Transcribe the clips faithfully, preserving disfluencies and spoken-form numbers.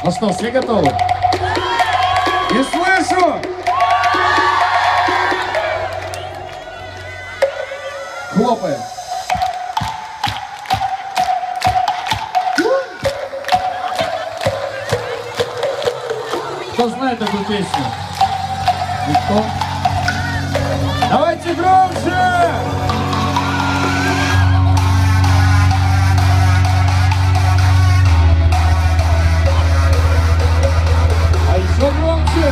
Ну что, все готовы? Не слышу! Хлопаем. Кто знает эту песню? Никто? Давайте громче! А еще громче!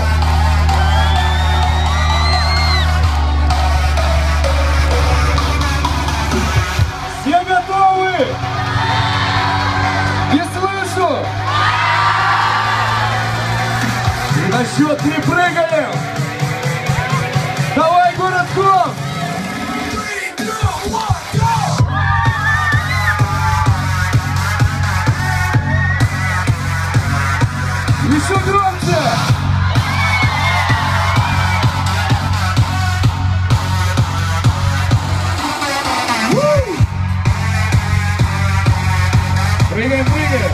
Все готовы? Не слышу! И на счет три прыгаем! Давай, городком! Еще громче! Прыгаем, прыгаем!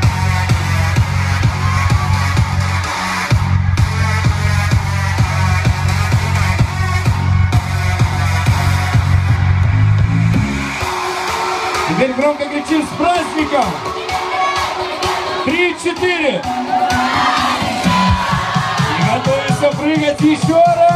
Теперь громко кричим с праздником! Три, четыре! И готовимся прыгать еще раз!